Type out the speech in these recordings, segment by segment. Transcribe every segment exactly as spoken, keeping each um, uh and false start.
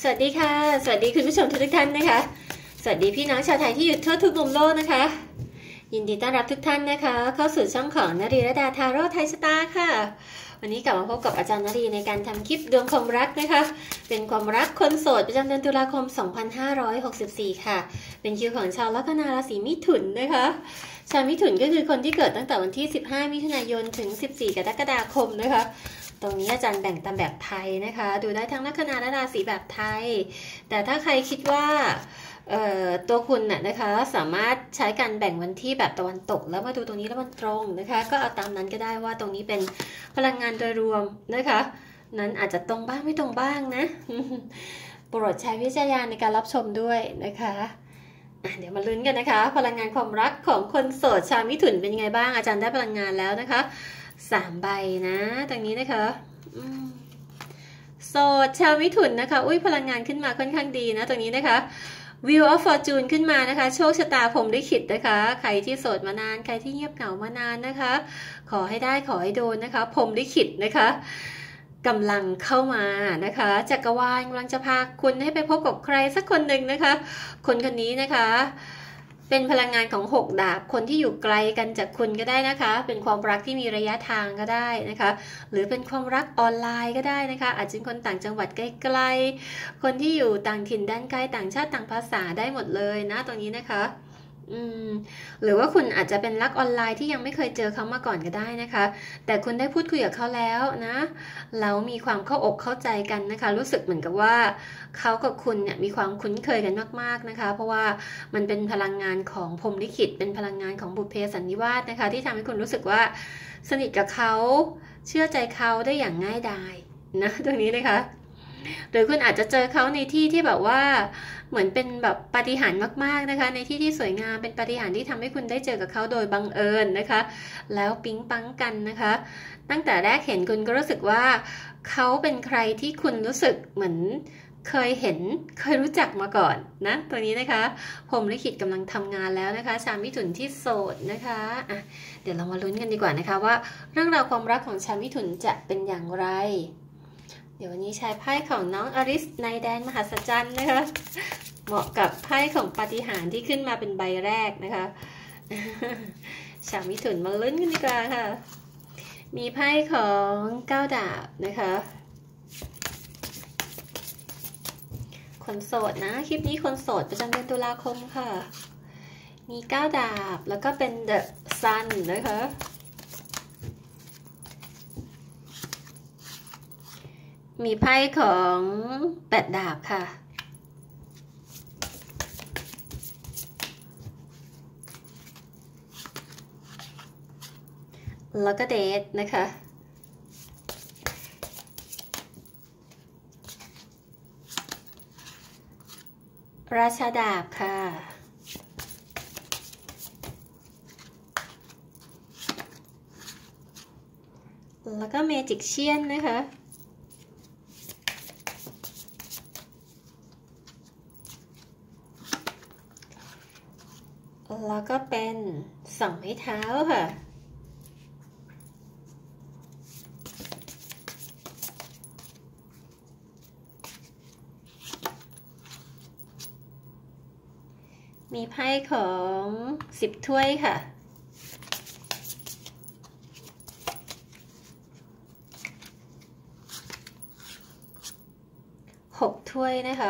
สวัสดีค่ะสวัสดีคุณผู้ชมทุกท่านนะคะสวัสดีพี่น้องชาวไทยที่อยู่ทั่วทุกมุมโลกนะคะยินดีต้อนรับทุกท่านนะคะเข้าสู่ช่องของนรีรดาทาโร่ไทยสตาร์ค่ะวันนี้กลับมาพบกับอาจารย์นรีในการทำคลิปดวงความรักนะคะเป็นความรักคนโสดประจำเดือนตุลาคมสองพันห้าร้อยหกสิบสี่ค่ะเป็นคิวของชาวลัคนาราศีมิถุนนะคะชาวมิถุนก็คือคนที่เกิดตั้งแต่วันที่สิบห้ามิถุนายนถึงสิบสี่กรกฎาคมนะคะตรงนี้อาจารย์แบ่งตามแบบไทยนะคะดูได้ทั้งลัคนาและราศีแบบไทยแต่ถ้าใครคิดว่าตัวคุณน่ะนะคะสามารถใช้การแบ่งวันที่แบบตะวันตกแล้วมาดูตรงนี้แล้วมันตรงนะคะก็เอาตามนั้นก็ได้ว่าตรงนี้เป็นพลังงานโดยรวมนะคะนั้นอาจจะตรงบ้างไม่ตรงบ้างนะ โปรดใช้วิจารณญาณในการรับชมด้วยนะคะเดี๋ยวมาลุ้นกันนะคะพลังงานความรักของคนโสดชาวมิถุนเป็นยังไงบ้างอาจารย์ได้พลังงานแล้วนะคะสามใบนะตรงนี้นะคะโสดชาวมิถุนนะคะอุ้ยพลังงานขึ้นมาค่อนข้างดีนะตรงนี้นะคะWheel of Fortune ขึ้นมานะคะโชคชะตาพรหมลิขิตนะคะใครที่โสดมานานใครที่เงียบเหงามานานนะคะขอให้ได้ขอให้โดนนะคะพรหมลิขิตนะคะกำลังเข้ามานะคะจักรวาลกำลังจะพาคุณให้ไปพบกับใครสักคนหนึ่งนะคะคนคนนี้นะคะเป็นพลังงานของหกดาบคนที่อยู่ไกลกันจากคุณก็ได้นะคะเป็นความรักที่มีระยะทางก็ได้นะคะหรือเป็นความรักออนไลน์ก็ได้นะคะอาจจะเป็นคนต่างจังหวัดใกล้ๆคนที่อยู่ต่างถิ่นด้านไกลต่างชาติต่างภาษาได้หมดเลยนะตรงนี้นะคะอืมหรือว่าคุณอาจจะเป็นรักออนไลน์ที่ยังไม่เคยเจอเขามาก่อนก็ได้นะคะแต่คุณได้พูดคุยกับเขาแล้วนะแล้วมีความเข้าอกเข้าใจกันนะคะรู้สึกเหมือนกับว่าเขากับคุณเนี่ยมีความคุ้นเคยกันมากๆนะคะเพราะว่ามันเป็นพลังงานของพรหมลิขิตเป็นพลังงานของบุพเพสันนิวาสนะคะที่ทำให้คุณรู้สึกว่าสนิทกับเขาเชื่อใจเขาได้อย่างง่ายดายนะตรงนี้นะคะหรือคุณอาจจะเจอเขาในที่ที่แบบว่าเหมือนเป็นแบบปาฏิหาริย์มากๆนะคะในที่ที่สวยงามเป็นปาฏิหาริย์ที่ทำให้คุณได้เจอกับเขาโดยบังเอิญนะคะแล้วปิ๊งปังกันนะคะตั้งแต่แรกเห็นคุณก็รู้สึกว่าเขาเป็นใครที่คุณรู้สึกเหมือนเคยเห็นเคยรู้จักมาก่อนนะตัวนี้นะคะพรหมลิขิตกำลังทำงานแล้วนะคะชาวมิถุนที่โสดนะคะอ่ะเดี๋ยวเรามาลุ้นกันดีกว่านะคะว่าเรื่องราวความรักของชาวมิถุนจะเป็นอย่างไรเดี๋ยววันนี้ใช้ไพ่ของน้องอริสในแดนมหัศจรรย์นะคะเหมาะกับไพ่ของปาฏิหาริย์ที่ขึ้นมาเป็นใบแรกนะคะชาวมิถุนมาลุ้นกันดีกว่าค่ะมีไพ่ของเก้าดาบนะคะคนโสดนะคลิปนี้คนโสดประจำเดือนตุลาคมค่ะมีเก้าดาบแล้วก็เป็น The Sun นะคะมีไพ่ของแปดดาบค่ะแล้วก็เดทนะคะราชาดาบค่ะแล้วก็เมจิกเชียนนะคะแล้วก็เป็นสองไม้เท้าค่ะมีไพ่ของสิบถ้วยค่ะหกถ้วยนะคะ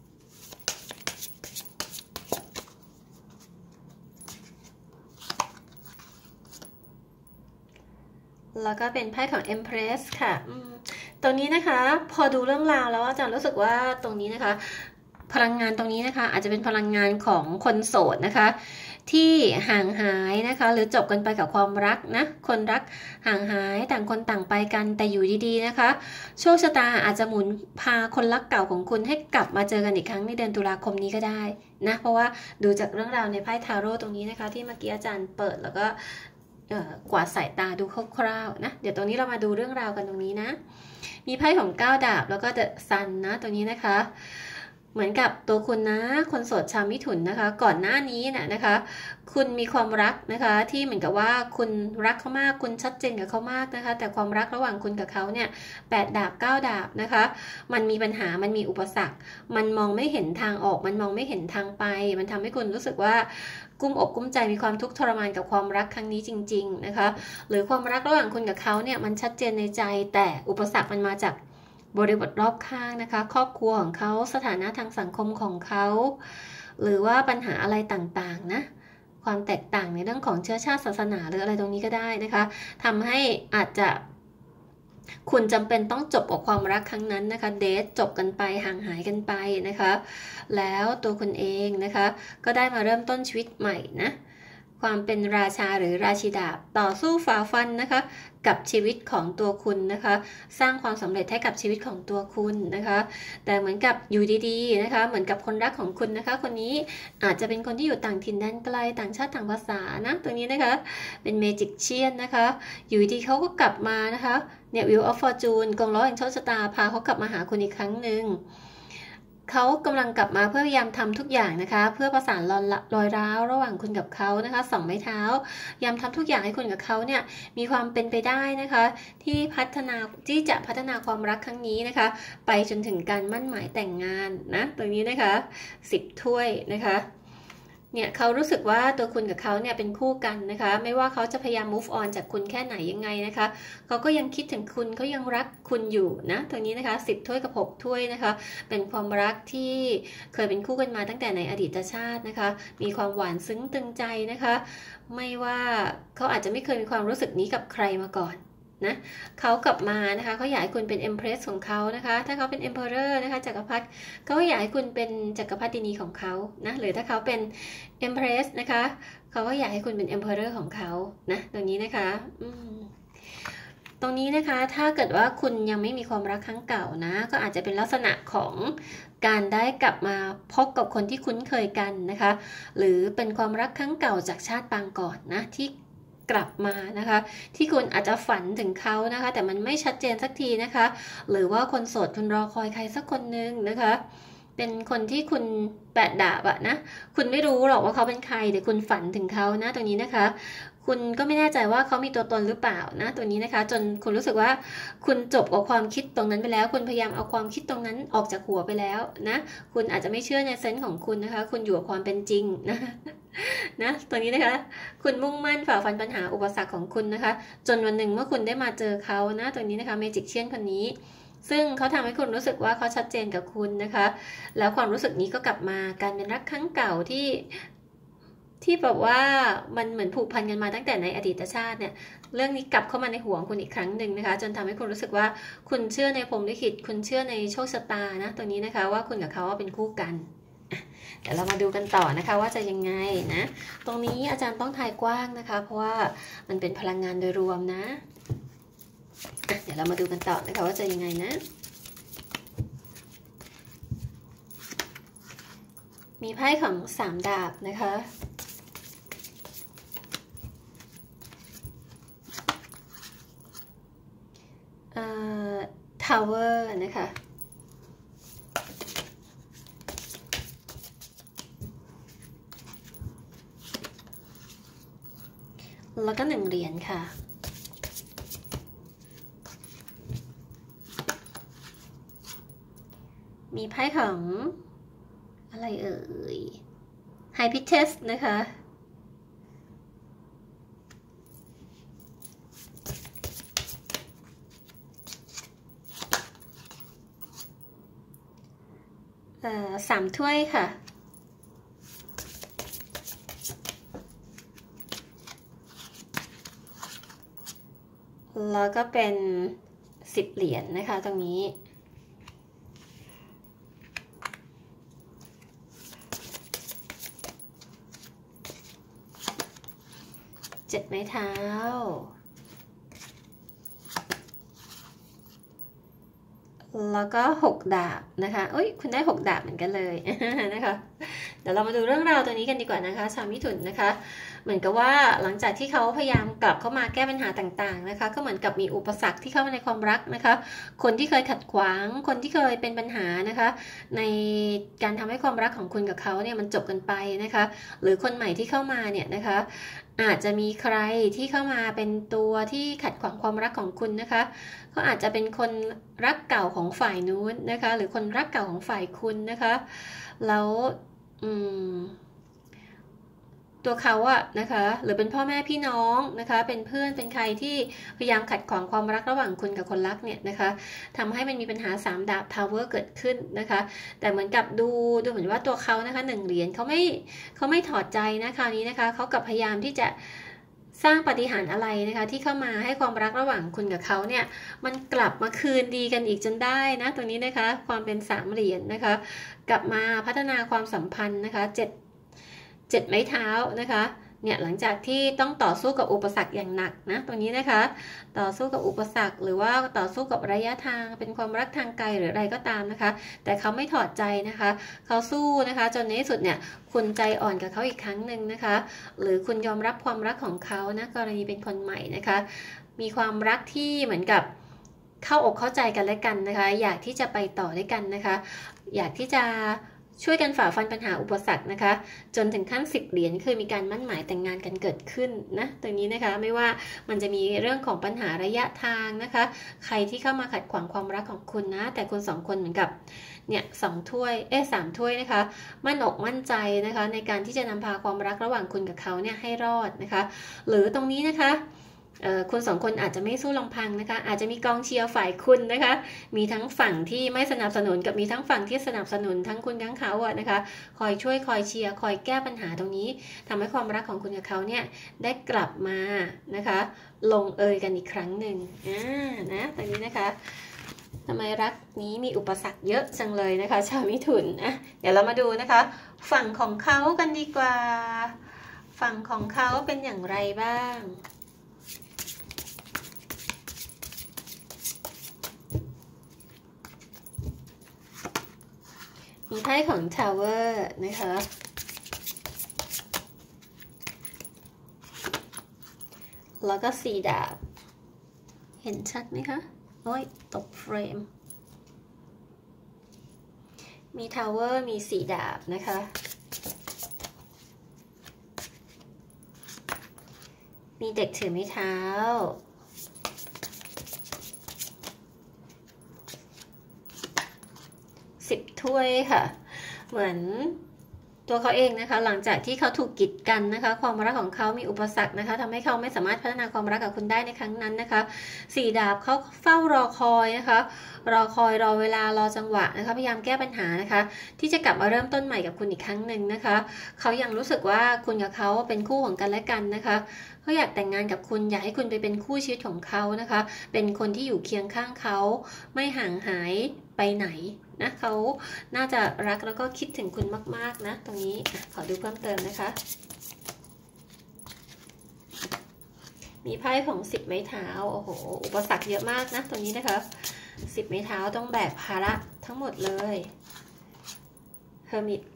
แล้วก็เป็นไพ่ของ Empress ค่ะตรงนี้นะคะพอดูเรื่องราวแล้วอาจารย์รู้สึกว่าตรงนี้นะคะพลังงานตรงนี้นะคะอาจจะเป็นพลังงานของคนโสดนะคะที่ห่างหายนะคะหรือจบกันไปกับความรักนะคนรักห่างหายต่างคนต่างไปกันแต่อยู่ดีๆนะคะโชคชะตาอาจจะหมุนพาคนรักเก่าของคุณให้กลับมาเจอกันอีกครั้งในเดือนตุลาคมนี้ก็ได้นะเพราะว่าดูจากเรื่องราวในไพ่ทาโร่ตรงนี้นะคะที่เมื่อกี้อาจารย์เปิดแล้วก็กวาดสายตาดูคร่าวๆนะเดี๋ยวตรงนี้เรามาดูเรื่องราวกันตรงนี้นะมีไพ่ของเก้าดาบแล้วก็ The Sun นะตรงนี้นะคะเหมือนกับตัวคุณนะคนโสดชาวมิถุนนะคะก่อนหน้านี้นะนะคะคุณมีความรักนะคะที่เหมือนกับว่าคุณรักเขามากคุณชัดเจนกับเขามากนะคะแต่ความรักระหว่างคุณกับเขาเนี่ยแปดดาบเก้าดาบนะคะมันมีปัญหามันมีอุปสรรคมันมองไม่เห็นทางออกมันมองไม่เห็นทางไปมันทำให้คุณรู้สึกว่ากุ้มอกกุ้มใจมีความทุกข์ทรมานกับความรักครั้งนี้จริงๆนะคะหรือความรักระหว่างคุณกับเขาเนี่ยมันชัดเจนในใจแต่อุปสรรคมันมาจากบริบทรอบข้างนะคะครอบครัวของเขาสถานะทางสังคมของเขาหรือว่าปัญหาอะไรต่างๆนะความแตกต่างในเรื่องของเชื้อชาติศาสนาหรืออะไรตรงนี้ก็ได้นะคะทำให้อาจจะคุณจำเป็นต้องจบกับความรักครั้งนั้นนะคะเดทจบกันไปห่างหายกันไปนะคะแล้วตัวคุณเองนะคะก็ได้มาเริ่มต้นชีวิตใหม่นะความเป็นราชาหรือราชิดาต่อสู้ฝ่าฟันนะคะกับชีวิตของตัวคุณนะคะสร้างความสำเร็จให้กับชีวิตของตัวคุณนะคะแต่เหมือนกับอยู่ดีๆนะคะเหมือนกับคนรักของคุณนะคะคนนี้อาจจะเป็นคนที่อยู่ต่างถิ่นแดนไกลต่างชาติต่างภาษานะตรงนี้นะคะเป็นเมจิกเชียนนะคะอยู่ดีเขาก็กลับมานะคะเนี่ย Wheel of Fortune กองล้อแห่งโชคชะตาพาเขากลับมาหาคุณอีกครั้งหนึ่งเขากำลังกลับมาเพื่อพยายามทำทุกอย่างนะคะเพื่อประสานรอยร้าวระหว่างคุณกับเขานะคะสองไม้เท้าพยายามทำทุกอย่างให้คุณกับเขาเนี่ยมีความเป็นไปได้นะคะที่พัฒนาที่จะพัฒนาความรักครั้งนี้นะคะไปจนถึงการมั่นหมายแต่งงานนะตรงนี้นะคะสิบถ้วยนะคะเนี่ยเขารู้สึกว่าตัวคุณกับเขาเนี่ยเป็นคู่กันนะคะไม่ว่าเขาจะพยายาม move on จากคุณแค่ไหนยังไงนะคะเขาก็ยังคิดถึงคุณเขายังรักคุณอยู่นะตรงนี้นะคะสิบถ้วยกับหกถ้วยนะคะเป็นความรักที่เคยเป็นคู่กันมาตั้งแต่ในอดีตชาตินะคะมีความหวานซึ้งตึงใจนะคะไม่ว่าเขาอาจจะไม่เคยมีความรู้สึกนี้กับใครมาก่อนนะเขากลับมานะคะเขาอยากให้คุณเป็น Empress ของเขานะคะถ้าเขาเป็น Emperor นะคะจักรพรรดิเขาอยากให้คุณเป็นจักรพรรดินีของเขานะหรือถ้าเขาเป็น Empress นะคะเขาก็อยากให้คุณเป็น Emperor ของเขานะตรงนี้นะคะอืมตรงนี้นะคะถ้าเกิดว่าคุณยังไม่มีความรักครั้งเก่านะก็อาจจะเป็นลักษณะของการได้กลับมาพบกับคนที่คุ้นเคยกันนะคะหรือเป็นความรักครั้งเก่าจากชาติปางก่อนนะที่กลับมานะคะที่คุณอาจจะฝันถึงเขานะคะแต่มันไม่ชัดเจนสักทีนะคะหรือว่าคนโสดคุณรอคอยใครสักคนนึงนะคะเป็นคนที่คุณแปดดาบอะนะคุณไม่รู้หรอกว่าเขาเป็นใครแต่คุณฝันถึงเขานะตรงนี้นะคะคุณก็ไม่แน่ใจว่าเขามีตัวตนหรือเปล่านะตัวนี้นะคะจนคุณรู้สึกว่าคุณจบกับความคิดตรงนั้นไปแล้วคุณพยายามเอาความคิดตรงนั้นออกจากหัวไปแล้วนะคุณอาจจะไม่เชื่อในเซนส์ของคุณนะคะคุณอยู่กับความเป็นจริงนะนะตัวนี้นะคะคุณมุ่งมั่นฝ่าฟันปัญหาอุปสรรคของคุณนะคะจนวันหนึ่งเมื่อคุณได้มาเจอเขานะตัวนี้นะคะเมจิกเชียนคนนี้ซึ่งเขาทำให้คุณรู้สึกว่าเขาชัดเจนกับคุณนะคะแล้วความรู้สึกนี้ก็กลับมาการเป็นรักครั้งเก่าที่ที่แบบว่ามันเหมือนผูกพันกันมาตั้งแต่ในอดีตชาติเนี่ยเรื่องนี้กลับเข้ามาในหัวของคุณอีกครั้งหนึ่งนะคะจนทำให้คุณรู้สึกว่าคุณเชื่อในพรหมลิขิตคุณเชื่อในโชคชะตานะตัวนี้นะคะว่าคุณกับเขาเป็นคู่กันเดี๋ยวเรามาดูกันต่อนะคะว่าจะยังไงนะตรงนี้อาจารย์ต้องทายกว้างนะคะเพราะว่ามันเป็นพลังงานโดยรวมนะเดี๋ยวเรามาดูกันต่อนะคะว่าจะยังไงนะมีไพ่ของสามดาบนะคะเอ่อ Tower นะคะแล้วก็หนึ่งเหรียญค่ะมีไพ่ของอะไรเอ่ย High Priestess นะคะเอ่อสามถ้วยค่ะแล้วก็เป็นสิบเหรียญ นะคะตรงนี้เจ็ดไม้เท้าแล้วก็หกดาบนะคะอุ้ยคุณได้หกดาบเหมือนกันเลยนะคะเดี๋ยวเรามาดูเรื่องราวตัวนี้กันดีกว่านะคะชาวมิถุนนะคะเหมือนกับว่าหลังจากที่เขาพยายามกลับเข้ามาแก้ปัญหาต่างๆนะคะก็เหมือนกับมีอุปสรรคที่เข้ามาในความรักนะคะคนที่เคยขัดขวางคนที่เคยเป็นปัญหานะคะในการทำให้ความรักของคุณกับเขาเนี่ยมันจบกันไปนะคะหรือคนใหม่ที่เข้ามาเนี่ยนะคะอาจจะมีใครที่เข้ามาเป็นตัวที่ขัดขวางความรักของคุณนะคะก็อาจจะเป็นคนรักเก่าของฝ่ายนู้นนะคะหรือคนรักเก่าของฝ่ายคุณนะคะแล้วอืมตัวเขาอะนะคะหรือเป็นพ่อแม่พี่น้องนะคะเป็นเพื่อนเป็นใครที่พยายามขัดขวางความรักระหว่างคุณกับคนรักเนี่ยนะคะทำให้มันมีปัญหาสามดาบทาวเวอร์เกิดขึ้นนะคะแต่เหมือนกับดูดูเหมือนว่าตัวเขานะคะหนึ่งเหรียญเขาไม่เขาไม่ถอดใจนะคราวนี้นะคะเขากับพยายามที่จะสร้างปาฏิหาริย์อะไรนะคะที่เข้ามาให้ความรักระหว่างคุณกับเขาเนี่ยมันกลับมาคืนดีกันอีกจนได้นะตรงนี้นะคะความเป็นสามเหรียญนะคะกลับมาพัฒนาความสัมพันธ์นะคะเจ็ดเจ็ดไม้เท้านะคะเนี่ยหลังจากที่ต้องต่อสู้กับอุปสรรคอย่างหนักนะตรงนี้นะคะต่อสู้กับอุปสรรคหรือว่าต่อสู้กับระยะทางเป็นความรักทางไกลหรืออะไรก็ตามนะคะแต่เขาไม่ถอดใจนะคะเขาสู้นะคะจนในที่สุดเนี่ยคุณใจอ่อนกับเขาอีกครั้งหนึ่งนะคะหรือคุณยอมรับความรักของเขานะกรณีเป็นคนใหม่นะคะมีความรักที่เหมือนกับเข้าอกเข้าใจกันและกันนะคะอยากที่จะไปต่อด้วยกันนะคะอยากที่จะช่วยกันฝ่าฟันปัญหาอุปสรรคนะคะจนถึงขั้นสิบเหรียญคือมีการมั่นหมายแต่งงานกันเกิดขึ้นนะตรงนี้นะคะไม่ว่ามันจะมีเรื่องของปัญหาระยะทางนะคะใครที่เข้ามาขัดขวางความรักของคุณนะแต่คุณสองคนเหมือนกับเนี่ยสองถ้วยเอ๊ะสามถ้วยนะคะมั่นอกมั่นใจนะคะในการที่จะนำพาความรักระหว่างคุณกับเขาเนี่ยให้รอดนะคะหรือตรงนี้นะคะคุณสองคนอาจจะไม่สู้ลำพังนะคะอาจจะมีกองเชียร์ฝ่ายคุณนะคะมีทั้งฝั่งที่ไม่สนับสนุนกับมีทั้งฝั่งที่สนับสนุนทั้งคุณทั้งเขาอะนะคะคอยช่วยคอยเชียร์คอยแก้ปัญหาตรงนี้ทำให้ความรักของคุณกับเขาเนี่ยได้กลับมานะคะลงเอยกันอีกครั้งหนึ่งอ่านะตรงนี้นะคะทำไมรักนี้มีอุปสรรคเยอะจังเลยนะคะชาวมิถุนนะเดี๋ยวเรามาดูนะคะฝั่งของเขากันดีกว่าฝั่งของเขาเป็นอย่างไรบ้างมีไพ่ของ Tower นะคะแล้วก็สี่ดาบเห็นชัดไหมคะโอ้ยตกเฟรมมี Tower มีสี่ดาบนะคะมีเด็กถือไม้เท้าสิบถ้วยค่ะเหมือนตัวเขาเองนะคะหลังจากที่เขาถูกกีดกันนะคะความรักของเขามีอุปสรรคนะคะทำให้เขาไม่สามารถพัฒนาความรักกับคุณได้ในครั้งนั้นนะคะสี่ดาบเขาเฝ้ารอคอยนะคะรอคอยรอเวลารอจังหวะนะคะพยายามแก้ปัญหานะคะที่จะกลับมาเริ่มต้นใหม่กับคุณอีกครั้งหนึ่งนะคะเขายังรู้สึกว่าคุณกับเขาเป็นคู่ของกันและกันนะคะเขาอยากแต่งงานกับคุณอยากให้คุณไปเป็นคู่ชีวิตของเขานะคะเป็นคนที่อยู่เคียงข้างเขาไม่ห่างหายไปไหนนะเขาน่าจะรักแล้วก็คิดถึงคุณมากๆนะตรงนี้ขอดูเพิ่มเติมนะคะมีไพ่ของสิบไม้เท้าโอ้โหอุปสรรคเยอะมากนะตรงนี้นะคะสิบไม้เท้าต้องแบกภาระทั้งหมดเลยเฮอร์มิต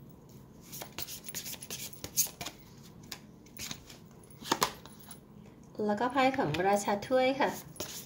แล้วก็ไพ่ของราชาถ้วยค่ะ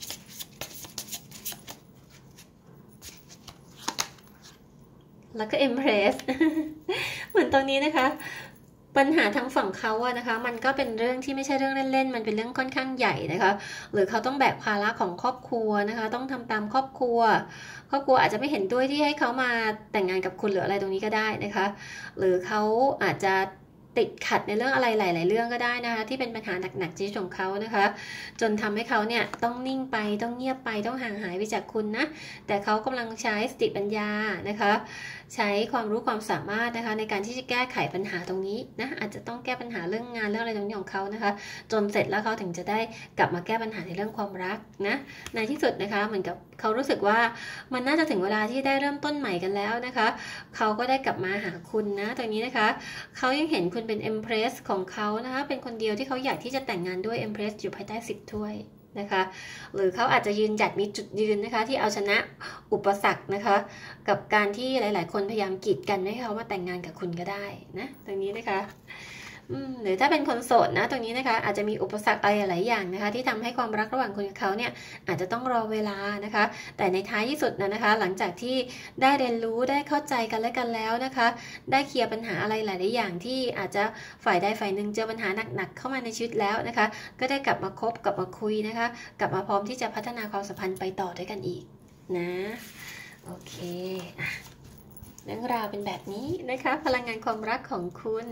แล้วก็ Empress เหมือนตรงนี้นะคะปัญหาทางฝั่งเขาอะนะคะมันก็เป็นเรื่องที่ไม่ใช่เรื่องเล่นๆมันเป็นเรื่องค่อนข้างใหญ่นะคะหรือเขาต้องแบกภาระของครอบครัวนะคะต้องทำตามครอบครัวครอบครัวอาจจะไม่เห็นด้วยที่ให้เขามาแต่งงานกับคุณหรืออะไรตรงนี้ก็ได้นะคะหรือเขาอาจจะติดขัดในเรื่องอะไรหลายๆเรื่องก็ได้นะคะที่เป็นปัญหาหนักๆชีวิตของเขานะคะจนทำให้เขาเนี่ยต้องนิ่งไปต้องเงียบไปต้องห่างหายไปจากคุณนะแต่เขากำลังใช้สติปัญญานะคะใช้ความรู้ความสามารถนะคะในการที่จะแก้ไขปัญหาตรงนี้นะอาจจะต้องแก้ปัญหาเรื่องงานเรื่องอะไรตรงนี้ของเขานะคะจนเสร็จแล้วเขาถึงจะได้กลับมาแก้ปัญหาในเรื่องความรักนะในที่สุดนะคะเหมือนกับเขารู้สึกว่ามันน่าจะถึงเวลาที่ได้เริ่มต้นใหม่กันแล้วนะคะเขาก็ได้กลับมาหาคุณนะตรงนี้นะคะเขายังเห็นคุณเป็น Empress ของเขานะคะเป็นคนเดียวที่เขาอยากที่จะแต่งงานด้วย Empress อยู่ภายใต้สิบถ้วยนะคะหรือเขาอาจจะยืนหยัดมีจุดยืนนะคะที่เอาชนะอุปสรรคนะคะกับการที่หลายๆคนพยายามกีดกันไม่ให้เขามาแต่งงานกับคุณก็ได้นะตรงนี้นะคะหรือถ้าเป็นคนโสดนะตรงนี้นะคะอาจจะมีอุปสรรคอะไรหลายอย่างนะคะที่ทำให้ความรักระหว่างคุณกับเขาเนี่ยอาจจะต้องรอเวลานะคะแต่ในท้ายที่สุดนะนะคะหลังจากที่ได้เรียนรู้ได้เข้าใจกันและกันแล้วนะคะได้เคลียร์ปัญหาอะไรหลายๆอย่างที่อาจจะฝ่ายใดฝ่ายหนึ่งเจอปัญหาหนักๆเข้ามาในชีวิตแล้วนะคะก็ได้กลับมาคบกลับมาคุยนะคะกลับมาพร้อมที่จะพัฒนาความสัมพันธ์ไปต่อด้วยกันอีกนะโอเคเรื่องราวเป็นแบบนี้นะคะพลังงานความรักของคุณ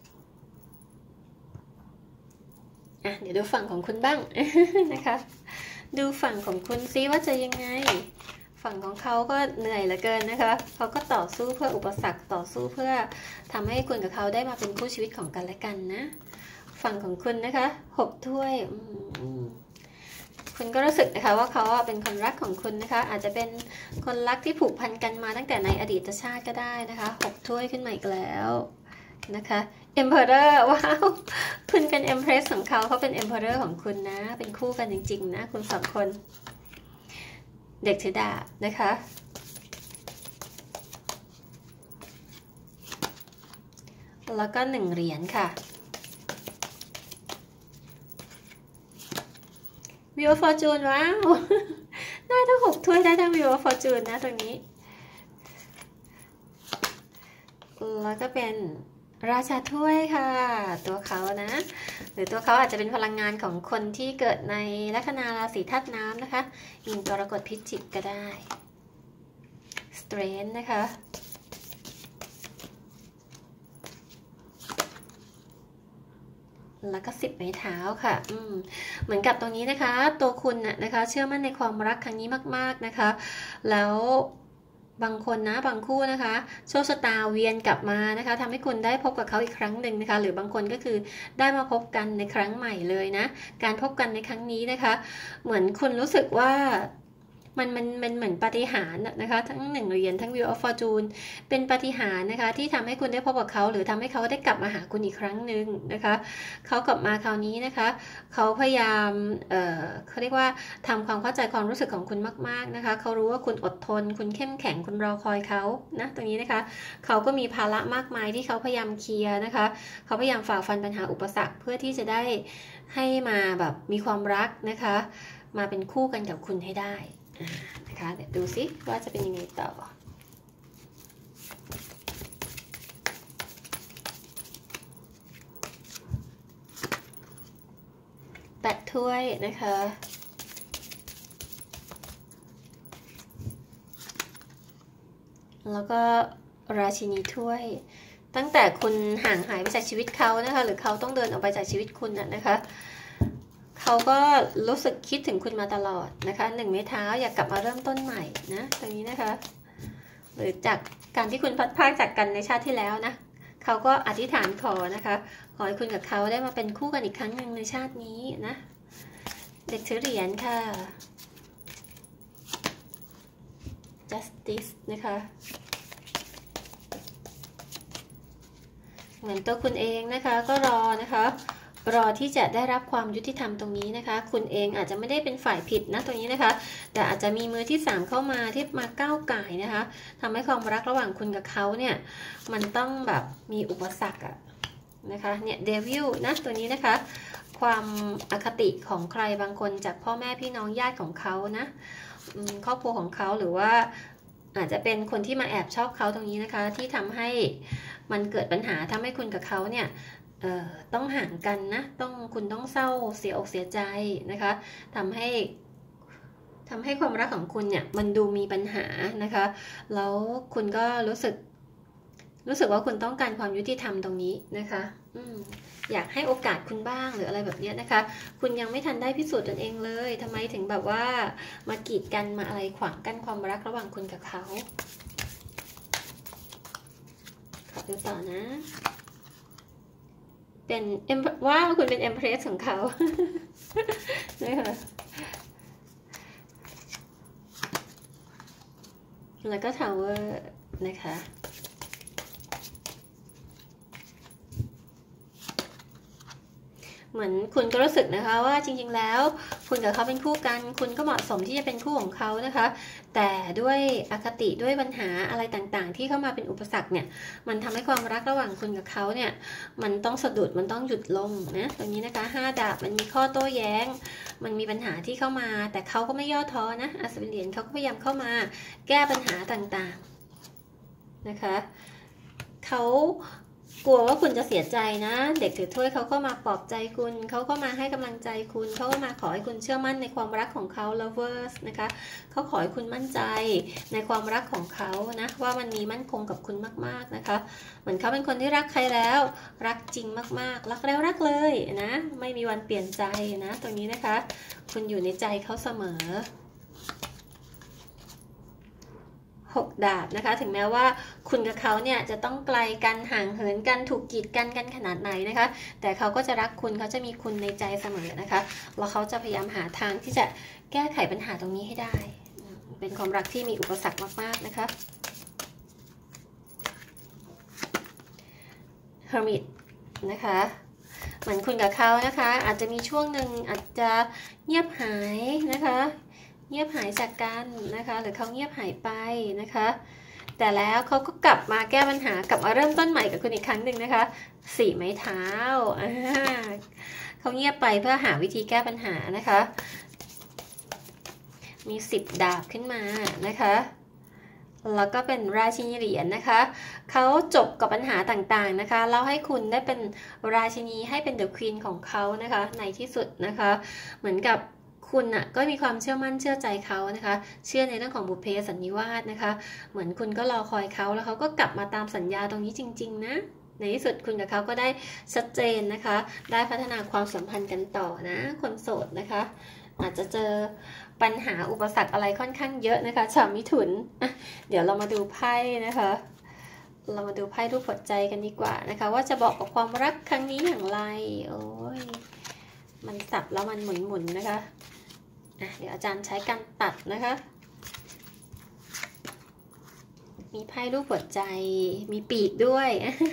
อ่ะเดี๋ยวดูฝั่งของคุณบ้างนะคะดูฝั่งของคุณซิว่าจะยังไงฝั่งของเขาก็เหนื่อยเหลือเกินนะคะเขาก็ต่อสู้เพื่ออุปสรรคต่อสู้เพื่อทำให้คุณกับเขาได้มาเป็นคู่ชีวิตของกันและกันนะฝั่งของคุณนะคะหกถ้วยคุณก็รู้สึกนะคะว่าเขาเป็นคนรักของคุณนะคะอาจจะเป็นคนรักที่ผูกพันกันมาตั้งแต่ในอดีตชาติก็ได้นะคะหกถ้วยขึ้นมาอีกแล้วนะคะ Emperor ว้าวคุณเป็น Empress ของเขาเขาเป็น Emperor ของคุณนะเป็นคู่กันจริงๆนะคุณสองคนเด็กถือดาบนะคะแล้วก็หนึ่งเหรียญค่ะวิวฟอร์จูนว้าวได้ทั้งหกถ้วยได้ทั้งวิวฟอร์จูนนะตรงนี้แล้วก็เป็นราชาถ้วยค่ะตัวเขานะหรือตัวเขาอาจจะเป็นพลังงานของคนที่เกิดในลัคนาราศีธาตุน้ำนะคะมีนกรกฎพิจิกก็ได้สเตรนนะคะแล้วก็สิบไม้เท้าค่ะอืมเหมือนกับตรงนี้นะคะตัวคุณน่ะนะคะเชื่อมั่นในความรักครั้งนี้มากๆนะคะแล้วบางคนนะบางคู่นะคะโชคชะตาเวียนกลับมานะคะทำให้คุณได้พบกับเขาอีกครั้งหนึ่งนะคะหรือบางคนก็คือได้มาพบกันในครั้งใหม่เลยนะการพบกันในครั้งนี้นะคะเหมือนคุณรู้สึกว่ามันมันมันเหมือนปาฏิหาริย์นะคะทั้งหนึ่งเหรียญทั้ง Wheel of Fortune เป็นปาฏิหาริย์นะคะที่ทำให้คุณได้พบกับเขาหรือทำให้เขาได้กลับมาหาคุณอีกครั้งหนึ่งนะคะเขากลับมาคราวนี้นะคะเขาพยายามเอ่อเขาเรียกว่าทำความเข้าใจความรู้สึกของคุณมากๆนะคะเขารู้ว่าคุณอดทนคุณเข้มแข็งคุณรอคอยเขานะตรงนี้นะคะเขาก็มีภาระมากมายที่เขาพยายามเคลียร์นะคะเขาพยายามฝ่าฟันปัญหาอุปสรรคเพื่อที่จะได้ให้มาแบบมีความรักนะคะมาเป็นคู่กันกับคุณให้ได้นะคะเดี๋ยวดูซิว่าจะเป็นยังไงต่อแปดถ้วยนะคะแล้วก็ราชินีถ้วยตั้งแต่คุณห่างหายไปจากชีวิตเขานะคะหรือเขาต้องเดินออกไปจากชีวิตคุณนะคะเขาก็รู้สึกคิดถึงคุณมาตลอดนะคะหนึ่งไม้เท้าอยากกลับมาเริ่มต้นใหม่นะตรงนี้นะคะหรือจากการที่คุณพัดพากจากกันในชาติที่แล้วนะเขาก็อธิษฐานขอนะคะขอให้คุณกับเขาได้มาเป็นคู่กันอีกครั้งหนึ่งในชาตินี้นะเด็กถือเหรียญค่ะ justice นะคะเหมือนตัวคุณเองนะคะก็รอนะคะรอที่จะได้รับความยุติธรรมตรงนี้นะคะคุณเองอาจจะไม่ได้เป็นฝ่ายผิดนะตรงนี้นะคะแต่อาจจะมีมือที่สามเข้ามาที่มาก้าวก่ายนะคะทำให้ความรักระหว่างคุณกับเขาเนี่ยมันต้องแบบมีอุปสรรคอะนะคะเนี่ยเดวิลนะตัวนี้นะคะความอคติของใครบางคนจากพ่อแม่พี่น้องญาติของเขานะครอบครัวของเขาหรือว่าอาจจะเป็นคนที่มาแอบชอบเขาตรงนี้นะคะที่ทำให้มันเกิดปัญหาทำให้คุณกับเขาเนี่ยเอ่อต้องห่างกันนะต้องคุณต้องเศร้าเสียอกเสียใจนะคะทำให้ทำให้ความรักของคุณเนี่ยมันดูมีปัญหานะคะแล้วคุณก็รู้สึกรู้สึกว่าคุณต้องการความยุติธรรมตรงนี้นะคะอืมอยากให้โอกาสคุณบ้างหรืออะไรแบบนี้นะคะคุณยังไม่ทันได้พิสูจน์ตนเองเลยทำไมถึงแบบว่ามากีดกันมาอะไรขวางกั้นความรักระหว่างคุณกับเขาขอดูต่อนะเป็นเอ็มว่าคุณเป็นเอ็มเพรสของเขานะคะแล้วก็ทาวเวอร์นะคะเหเหมือนคุณก็รู้สึกนะคะว่าจริงๆแล้วคุณกับเขาเป็นคู่กันคุณก็เหมาะสมที่จะเป็นคู่ของเขานะคะแต่ด้วยอคติด้วยปัญหาอะไรต่างๆที่เข้ามาเป็นอุปสรรคเนี่ยมันทำให้ความรักระหว่างคุณกับเขาเนี่ยมันต้องสะดุดมันต้องหยุดลงนะตรงนี้นะคะห้าดาบมันมีข้อโต้แย้งมันมีปัญหาที่เข้ามาแต่เขาก็ไม่ย่อท้อนะอัศวินเหรียญเขาก็พยายามเข้ามาแก้ปัญหาต่างๆนะคะเขากลัวว่าคุณจะเสียใจนะเด็กถือถ้วยเขาก็มาปลอบใจคุณเขาก็มาให้กำลังใจคุณเขาก็มาขอให้คุณเชื่อมั่นในความรักของเขา lovers นะคะเขาขอให้คุณมั่นใจในความรักของเขานะว่ามันมีมั่นคงกับคุณมากๆนะคะเหมือนเขาเป็นคนที่รักใครแล้วรักจริงมากๆรักแล้วรักเลยนะไม่มีวันเปลี่ยนใจนะตรงนี้นะคะคุณอยู่ในใจเขาเสมอหกดาบนะคะถึงแม้ว่าคุณกับเขาเนี่ยจะต้องไกลกันห่างเหินกันถูกกีดกันกันขนาดไหนนะคะแต่เขาก็จะรักคุณเขาจะมีคุณในใจเสมอนะคะแล้วเขาจะพยายามหาทางที่จะแก้ไขปัญหาตรงนี้ให้ได้เป็นความรักที่มีอุปสรรคมากๆนะคะ Hermit นะคะเหมือนคุณกับเขานะคะอาจจะมีช่วงหนึ่งอาจจะเงียบหายนะคะเงียบหายจากกันนะคะหรือเขาเงียบหายไปนะคะแต่แล้วเขาก็กลับมาแก้ปัญหากลับมาเริ่มต้นใหม่กับคุณอีกครั้งหนึ่งนะคะสี่ไม้เท้าเขาเงียบไปเพื่อหาวิธีแก้ปัญหานะคะมีสิบดาบขึ้นมานะคะแล้วก็เป็นราชินีเหรียญนะคะเขาจบกับปัญหาต่างๆนะคะแล้วให้คุณได้เป็นราชินีให้เป็นเดอะควีนของเขานะคะในที่สุดนะคะเหมือนกับคุณน่ะก็มีความเชื่อมั่นเชื่อใจเขานะคะเชื่อในเรื่องของบุพเพสันนิวาสนะคะเหมือนคุณก็รอคอยเขาแล้วเขาก็กลับมาตามสัญญาตรงนี้จริงๆนะในที่สุดคุณกับเขาก็ได้ชัดเจนนะคะได้พัฒนาความสัมพันธ์กันต่อนะคนโสดนะคะอาจจะเจอปัญหาอุปสรรคอะไรค่อนข้างเยอะนะคะชาวมิถุนเดี๋ยวเรามาดูไพ่นะคะเรามาดูไพ่รูปหัวใจกันดีกว่านะคะว่าจะบอกกับความรักครั้งนี้อย่างไรโอ้ยมันสับแล้วมันหมุนๆนะคะอ่ะเดี๋ยวอาจารย์ใช้การตัดนะคะมีไพ่รูปหัวใจมีปีกด้วย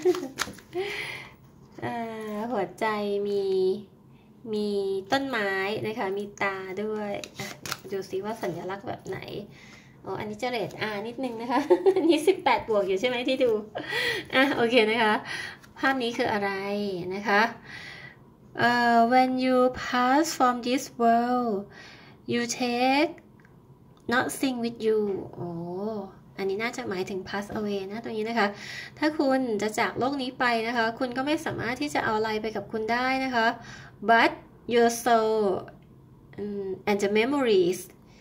หัวใจมีมีต้นไม้นะคะมีตาด้วยอ่ะดูซิว่าสัญลักษณ์แบบไหนอ๋ออันนี้จะเรทอานิดนึงนะคะอันนี้สิบแปดบวกอยู่ใช่ไหมที่ดูอ่ะโอเคนะคะภาพนี้คืออะไรนะคะ uh, when you pass from this world you take nothing with you โอ้อันนี้น่าจะหมายถึง pass away นะตรงนี้นะคะถ้าคุณจะจากโลกนี้ไปนะคะคุณก็ไม่สามารถที่จะเอาอะไรไปกับคุณได้นะคะ but your soul and the memories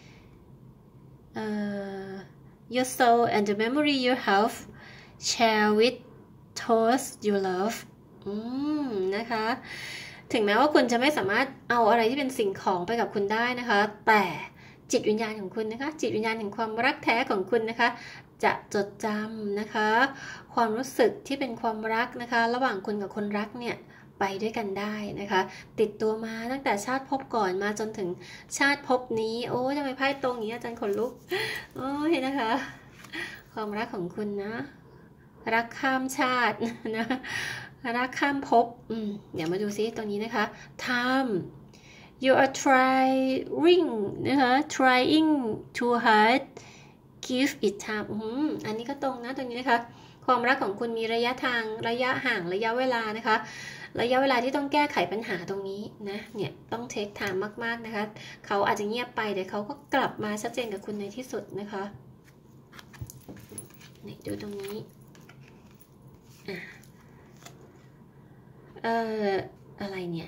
uh, your soul and the memory you have share with those you love อืมนะคะถึงแม้ว่าคุณจะไม่สามารถเอาอะไรที่เป็นสิ่งของไปกับคุณได้นะคะแต่จิตวิญญาณของคุณนะคะจิตวิญญาณแห่งความรักแท้ของคุณนะคะจะจดจำนะคะความรู้สึกที่เป็นความรักนะคะระหว่างคุณกับคนรักเนี่ยไปด้วยกันได้นะคะติดตัวมาตั้งแต่ชาติภพก่อนมาจนถึงชาติภพนี้โอ้ทำไมไพ่ตรงอย่างนี้อาจารย์ขนลุกโอ้ยนะคะความรักของคุณนะรักข้ามชาตินะรักข้ามภพอืมเดี๋ยวมาดูซิตรงนี้นะคะ time you are trying นะคะ trying too hard give it time อืมอันนี้ก็ตรงนะตรงนี้นะคะความรักของคุณมีระยะทางระยะห่างระยะเวลานะคะระยะเวลาที่ต้องแก้ไขปัญหาตรงนี้นะเนี่ยต้องเทคไทม์มากๆนะคะเขาอาจจะเงียบไปแต่เขาก็กลับมาชัดเจนกับคุณในที่สุดนะคะนี่ดูตรงนี้อ่ะเอ่ออะไรเนี่ย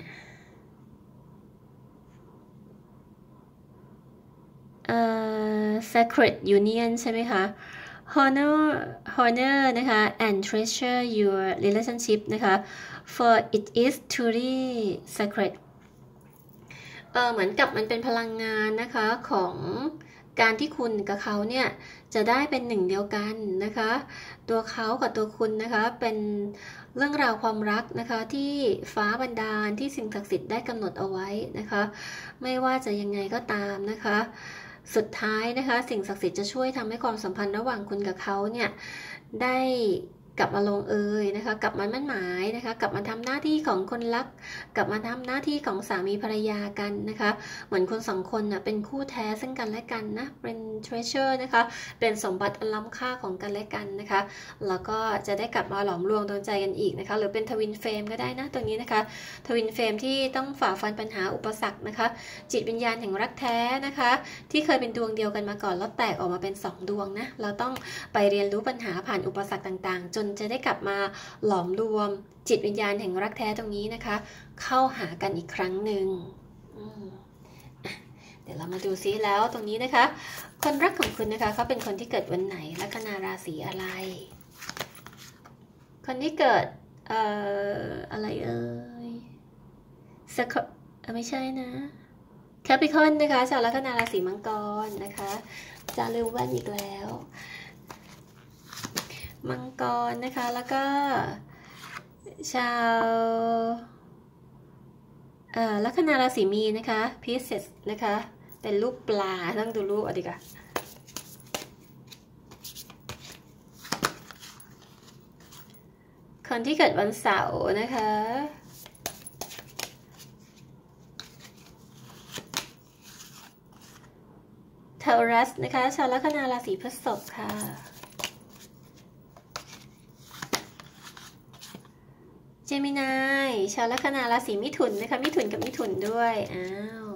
เอ่อ sacred union ใช่ไหมคะ honor honor นะคะ and treasure your relationship นะคะ for it is truly sacred เออเหมือนกับมันเป็นพลังงานนะคะของการที่คุณกับเขาเนี่ยจะได้เป็นหนึ่งเดียวกันนะคะตัวเขากับตัวคุณนะคะเป็นเรื่องราวความรักนะคะที่ฟ้าบันดาลที่สิ่งศักดิ์สิทธิ์ได้กำหนดเอาไว้นะคะไม่ว่าจะยังไงก็ตามนะคะสุดท้ายนะคะสิ่งศักดิ์สิทธิ์จะช่วยทำให้ความสัมพันธ์ระหว่างคุณกับเขาเนี่ยได้กลับมาลงเอยนะคะกลับมามั่นหมายนะคะกลับมาทำหน้าที่ของคนรักกลับมาทำหน้าที่ของสามีภรรยากันนะคะเหมือนคนสองคนนะเป็นคู่แท้ซึ่งกันและกันนะเป็น treasure นะคะเป็นสมบัติอันล้ำค่าของกันและกันนะคะแล้วก็จะได้กลับมาหลอมรวมดวงใจกันอีกนะคะหรือเป็นทวินเฟรมก็ได้นะตรงนี้นะคะทวินเฟรมที่ต้องฝ่าฟันปัญหาอุปสรรคนะคะจิตวิญญาณแห่งรักแท้นะคะที่เคยเป็นดวงเดียวกันมาก่อนแล้วแตกออกมาเป็นสองดวงนะเราต้องไปเรียนรู้ปัญหาผ่านอุปสรรคต่างๆจนจะได้กลับมาหลอมรวมจิตวิญญาณแห่งรักแท้ตรงนี้นะคะเข้าหากันอีกครั้งหนึ่งเดี๋ยวเรามาดูซิแล้วตรงนี้นะคะคนรักของคุณนะคะเขาเป็นคนที่เกิดวันไหนลัคนาราศีอะไรคนที่เกิดเอ่ออะไรเอ่ยสกไม่ใช่นะแคปิคอนนะคะชาวลัคนาราศีมังกรนะคะจะลืมแว่นอีกแล้วมังกรนะคะแล้วก็ชาวเอ่อลัคนาราศีมีนนะคะพิเศษนะคะเป็นรูปปลาต้องดูรูปเอาดีกว่าคนที่เกิดวันเสาร์นะคะทารัสนะคะชาวลัคนาราศีพฤษภค่ะเจมินายชาวลัคนาราศีมิถุนนะคะมิถุนกับมิถุนด้วยอ้าว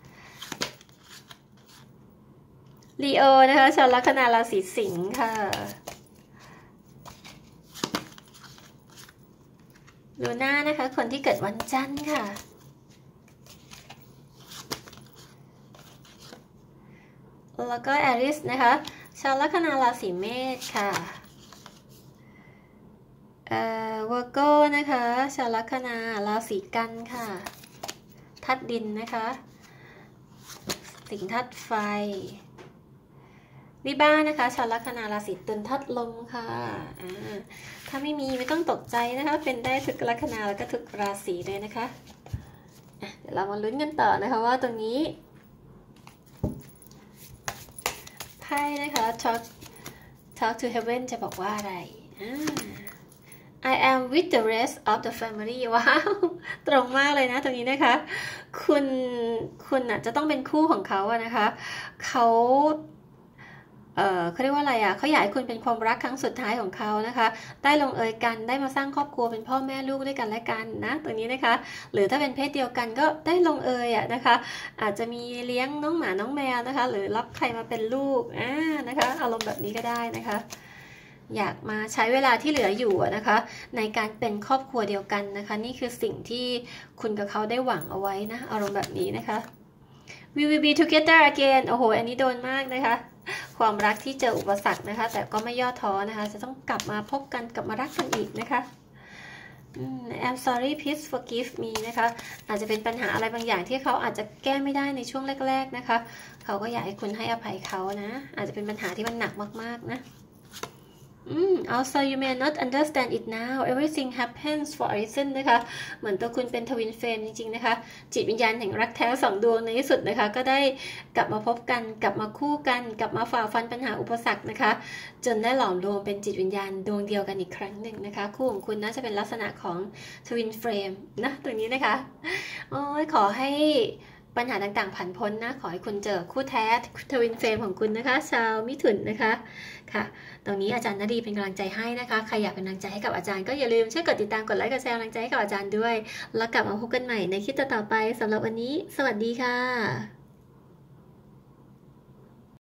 ลีโอนะคะชาวลัคนาราศีสิงค์ค่ะลูน่านะคะคนที่เกิดวันจันทร์ค่ะแล้วก็แอริสนะคะชาวลัคนาราศีเมษค่ะเอ่อวอร์โก้นะคะชาวลัคนาราศีกันค่ะธาตุดินนะคะสิงห์ธาตุไฟลิบ้านะคะชาวลัคนาราศีตุลธาตุลมค่ะอ่าถ้าไม่มีไม่ต้องตกใจนะคะเป็นได้ทุกลัคนาแล้วก็ทุกราศีเลยนะคะเดี๋ยวเรามาลุ้นกันต่อนะคะว่าตรงนี้ไพ่นะคะ talk talk to heaven จะบอกว่าอะไรอ่าI am with the rest of the family ว้าวตรงมากเลยนะตรงนี้นะคะคุณคุณอ่ะจะต้องเป็นคู่ของเขาอะนะคะเขาเอ่อเขาเรียกว่าอะไรอ่ะเขาอยากให้คุณเป็นความรักครั้งสุดท้ายของเขานะคะได้ลงเอยกันได้มาสร้างครอบครัวเป็นพ่อแม่ลูกด้วยกันและกันนะตรงนี้นะคะหรือถ้าเป็นเพศเดียวกันก็ได้ลงเอยอ่ะนะคะอาจจะมีเลี้ยงน้องหมาน้องแมวนะคะหรือรับใครมาเป็นลูกอ่านะคะอารมณ์แบบนี้ก็ได้นะคะอยากมาใช้เวลาที่เหลืออยู่นะคะในการเป็นครอบครัวเดียวกันนะคะนี่คือสิ่งที่คุณกับเขาได้หวังเอาไว้นะอารมณ์แบบนี้นะคะ We will be together again โอ้โหอันนี้โดนมากนะคะความรักที่เจออุปสรรคนะคะแต่ก็ไม่ย่อท้อนะคะจะต้องกลับมาพบกันกลับมารักกันอีกนะคะ I'm sorry please forgive me นะคะอาจจะเป็นปัญหาอะไรบางอย่างที่เขาอาจจะแก้ไม่ได้ในช่วงแรกๆนะคะเขาก็อยากให้คุณให้อภัยเขานะอาจจะเป็นปัญหาที่มันหนักมากๆนะMm, also you may not understand it now everything happens for a reason นะคะเหมือนตัวคุณเป็นทวินเฟรมจริงๆนะคะจิตวิญญาณแห่งรักแท้สองดวงในที่สุดนะคะก็ได้กลับมาพบกันกลับมาคู่กันกลับมาฝ่าฟันปัญหาอุปสรรคนะคะจนได้หลอมรวมเป็นจิตวิญญาณดวงเดียวกันอีกครั้งหนึ่งนะคะคู่ของคุณน่าจะเป็นลักษณะของทวินเฟรมนะตรงนี้นะคะโอ้ยขอให้ปัญหาต่างๆผ่านพ้นนะขอให้คุณเจอคู่แท้ทวินเฟรมของคุณนะคะชาวมิถุนนะคะค่ะตรงนี้อาจารย์ณดีเป็นกำลังใจให้นะคะใครอยากเป็นกำลังใจให้กับอาจารย์ก็อย่าลืมช่วยกดติดตามกดไลค์กดแชร์กำลังใจให้กับอาจารย์ด้วยแล้วกลับมาพบกันใหม่ในคลิปต่อๆไปสำหรับวันนี้สวัสดีค่ะ